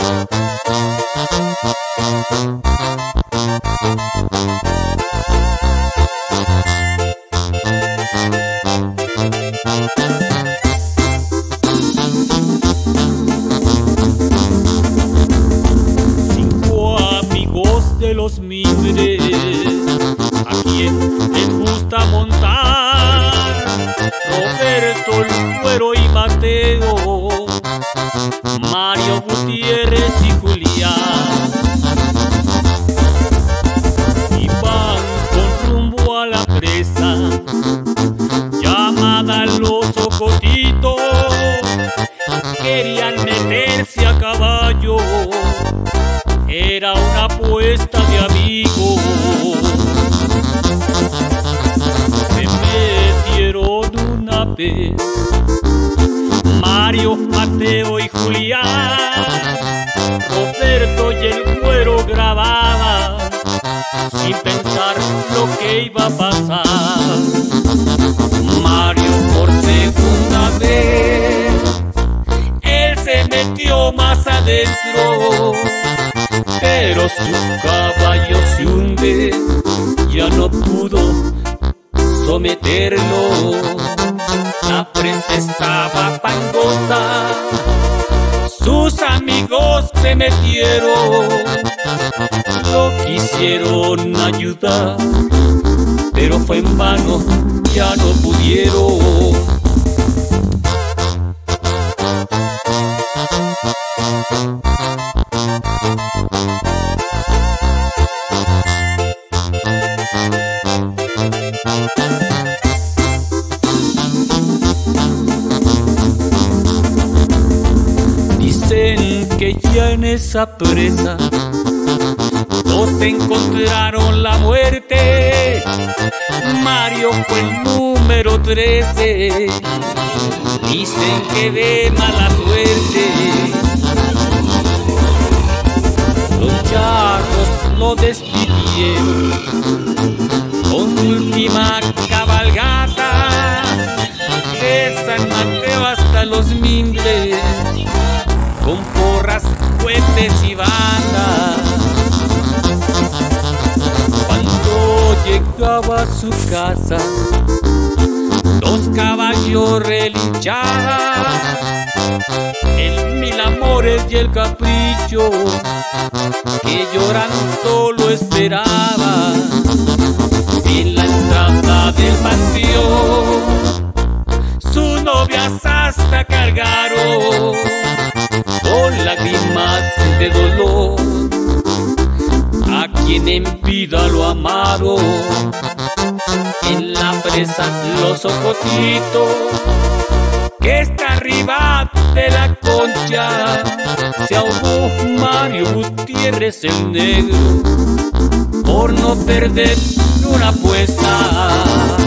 De los mimbres, a quien les gusta montar, Roberto el Güero y Mateo, Mario Gutiérrez y Julián, y van con rumbo a la presa llamada Los Ocotitos. Querían meterse a caballo, era una apuesta de amigos. Se metieron una vez Mario, Mateo y Julián. Roberto y el Güero grababan sin pensar lo que iba a pasar. Mario por segunda vez, él se metió más adentro, pero su caballo se hunde, ya no pudo someterlo. La prensa estaba pangota, sus amigos se metieron, lo quisieron ayudar, pero fue en vano, ya no pudieron. Dicen que ya en esa presa todos encontraron la muerte. Mario fue el número 13, dicen que de mala suerte. Los charros lo despidieron con su última cabalgata, de San Mateo hasta Los Mimbres, con porras, cohetes y bandas. Cuando llegaba a su casa, dos caballos relinchaban, el Mil Amores y el Capricho, que llorando lo esperaba. En la entrada del panteón, sus novias hasta cargaron con lágrimas de dolor a quien en vida lo amaron. En la presa Los Ocotitos, que está arriba de la concha, se ahogó Mario Gutiérrez el Negro por no perder una apuesta.